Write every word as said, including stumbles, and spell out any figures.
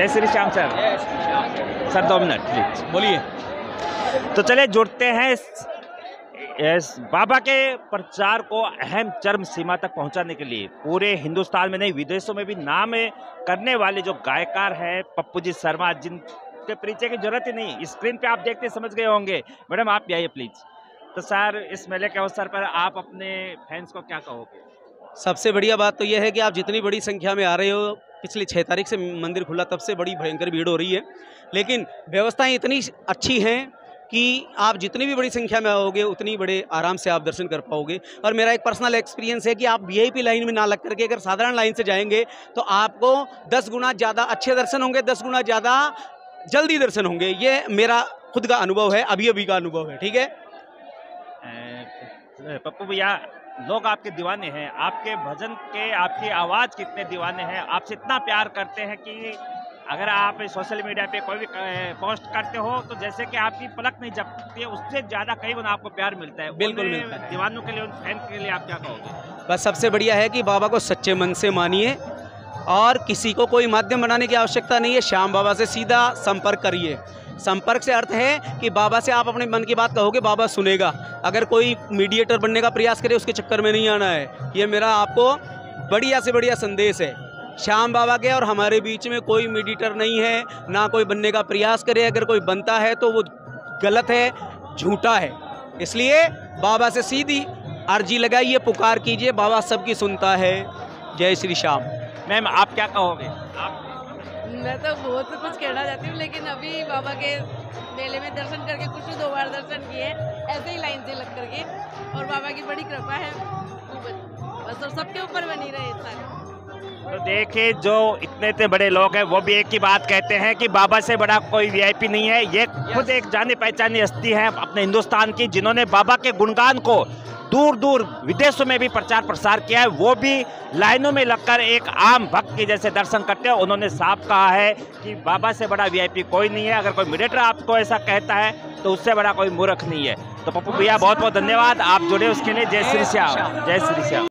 जय Shri Shyam sir. Sir दो minute please बोलिए। तो चले जुड़ते हैं इस बाबा के प्रचार को अहम चरम सीमा तक पहुंचाने के लिए पूरे हिंदुस्तान में नहीं विदेशों में भी नाम करने वाले जो गायकार हैं पप्पू जी शर्मा, जिनके परिचय की जरूरत ही नहीं, स्क्रीन पे आप देखते समझ गए होंगे। मैडम आप भी आइए प्लीज। तो सर इस मेले के अवसर पर आप अपने फैंस को क्या कहोगे? सबसे बढ़िया बात तो यह है कि आप जितनी बड़ी संख्या में आ रहे हो, पिछली छः तारीख से मंदिर खुला तब से बड़ी भयंकर भीड़ हो रही है, लेकिन व्यवस्थाएं इतनी अच्छी हैं कि आप जितनी भी बड़ी संख्या में आओगे उतनी बड़े आराम से आप दर्शन कर पाओगे। और मेरा एक पर्सनल एक्सपीरियंस है कि आप वीआईपी लाइन में ना लग करके अगर साधारण लाइन से जाएंगे तो आपको दस गुना ज़्यादा अच्छे दर्शन होंगे, दस गुना ज़्यादा जल्दी दर्शन होंगे। ये मेरा खुद का अनुभव है, अभी अभी का अनुभव है। ठीक है पप्पू भैया, लोग आपके दीवाने हैं, आपके भजन के, आपकी आवाज़ कितने दीवाने हैं, आपसे इतना प्यार करते हैं कि अगर आप सोशल मीडिया पे कोई भी पोस्ट करते हो तो जैसे कि आपकी पलक नहीं झपकती है, उससे ज़्यादा कई गुना आपको प्यार मिलता है। बिल्कुल मिलता है। दीवानों के लिए, उन फैन के लिए आप क्या कहोगे? बस सबसे बढ़िया है कि बाबा को सच्चे मन से मानिए और किसी को कोई माध्यम बनाने की आवश्यकता नहीं है। श्याम बाबा से सीधा संपर्क करिए। संपर्क से अर्थ है कि बाबा से आप अपने मन की बात कहोगे, बाबा सुनेगा। अगर कोई मीडिएटर बनने का प्रयास करे उसके चक्कर में नहीं आना है। ये मेरा आपको बढ़िया से बढ़िया संदेश है। श्याम बाबा के और हमारे बीच में कोई मीडिएटर नहीं है, ना कोई बनने का प्रयास करे। अगर कोई बनता है तो वो गलत है, झूठा है। इसलिए बाबा से सीधी अर्जी लगाइए, पुकार कीजिए, बाबा सबकी सुनता है। जय श्री श्याम। मैम आप क्या कहोगे? आप मैं तो बहुत कुछ कहना चाहती हूँ, लेकिन अभी बाबा के मेले में दर्शन करके कुछ दो बार दर्शन किए ऐसे ही लाइन से लग करके, और बाबा की बड़ी कृपा है बस, और सबके ऊपर बनी रहे सारे। तो देखिए जो इतने इतने बड़े लोग हैं वो भी एक ही बात कहते हैं कि बाबा से बड़ा कोई वीआईपी नहीं है। ये खुद एक जानी पहचानी हस्ती है अपने हिंदुस्तान की, जिन्होंने बाबा के गुणगान को दूर दूर विदेशों में भी प्रचार प्रसार किया है। वो भी लाइनों में लगकर एक आम भक्त के जैसे दर्शन करते हैं। उन्होंने साफ कहा है कि बाबा से बड़ा वीआईपी कोई नहीं है। अगर कोई मीडिएटर आपको ऐसा कहता है तो उससे बड़ा कोई मूर्ख नहीं है। तो पप्पू भैया बहुत बहुत धन्यवाद, आप जुड़े उसके लिए। जय श्री श्याम। जय श्री श्याम।